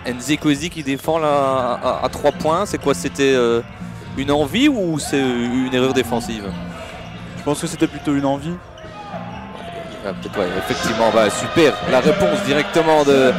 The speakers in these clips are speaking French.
Nzekwezi qui défend là à 3 points. C'est quoi? C'était une envie ou c'est une erreur défensive? Je pense que c'était plutôt une envie. Peut-être, ouais, effectivement. Bah, super, la réponse directement de...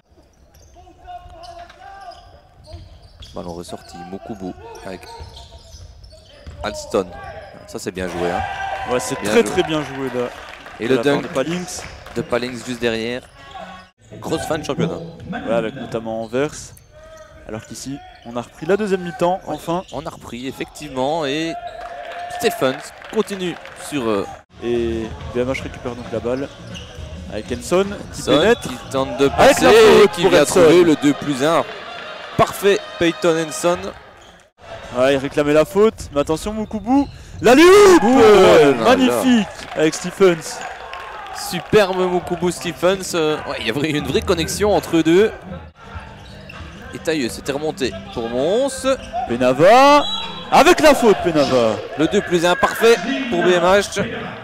Ballon ressorti, Mokubu avec Alston. Ça c'est bien joué. Hein. Ouais, c'est très bien joué là. Et le dunk de Palings. De Palings juste derrière. Grosse fin de championnat. Ouais, avec notamment Anvers. Alors qu'ici, on a repris la deuxième mi-temps, ouais, enfin. On a repris, effectivement, et Stephens continue sur... Et BMH récupère donc la balle. Avec Enson qui pénètre. Qui tente de passer et qui vient trouver le 2+1. Parfait, Peyton Enson. Ouais, il réclamait la faute, mais attention Mokubu. La loupe magnifique avec Stephens. Superbe Mokubu Stephens. Ouais, il y avait une vraie connexion entre eux deux. Et Tailleux c'était remonté pour Mons. Penava avec la faute, Penava. Le 2+1 parfait pour BMH.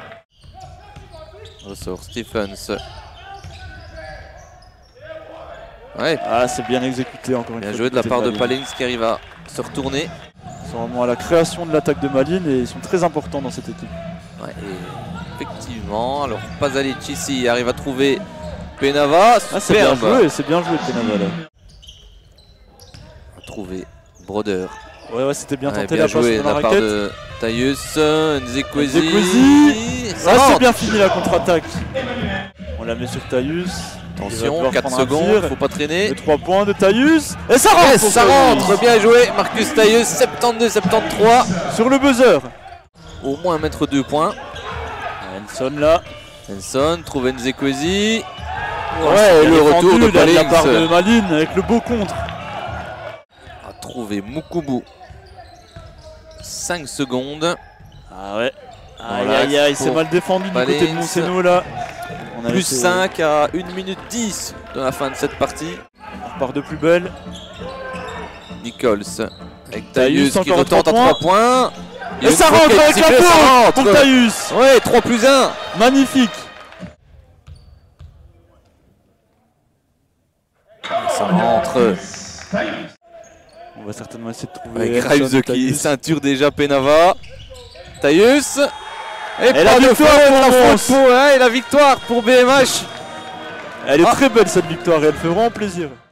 Ressort Stephens. Ouais. Ah, c'est bien exécuté encore une fois. Bien joué de la part de Palings qui arrive à se retourner. Ils sont vraiment à la création de l'attaque de Malines et ils sont très importants dans cette équipe. Ouais, et effectivement, alors Pasalic ici arrive à trouver Penava. Ah, c'est bien joué Penava là. Trouver Broder. Ouais, c'était bien tenté, bien la joué passe de la part raquette. de Tailleux, Nzekwezi. C'est bien fini la contre-attaque. On la met sur Tailleux. Attention, 4 secondes, faut pas traîner. Les 3 points de Tailleux. Et ça rentre! Ça rentre, bien joué, Marcus Tailleux, 72-73. Sur le buzzer. Au moins mettre 2 points. Enson là. Enson, trouve Nzekwezi. Ouais, et le retour de la part de Malines avec le beau contre. A trouvé Mokubu. 5 secondes. Ah ouais. Aïe, il s'est mal défendu du côté de Monseno là. Plus 5 à 1 minute 10 de la fin de cette partie. On repart de plus belle. Nichols avec Tailleux qui retente à 3 points. Et ça rentre avec la faute pour Tailleux. Ouais, 3+1. Magnifique. Ça rentre. On va certainement essayer de trouver. Grimes qui ceinture déjà Penava. Tailleux. Et la victoire pour la victoire pour BMH. Elle est très belle cette victoire et elle fait vraiment plaisir.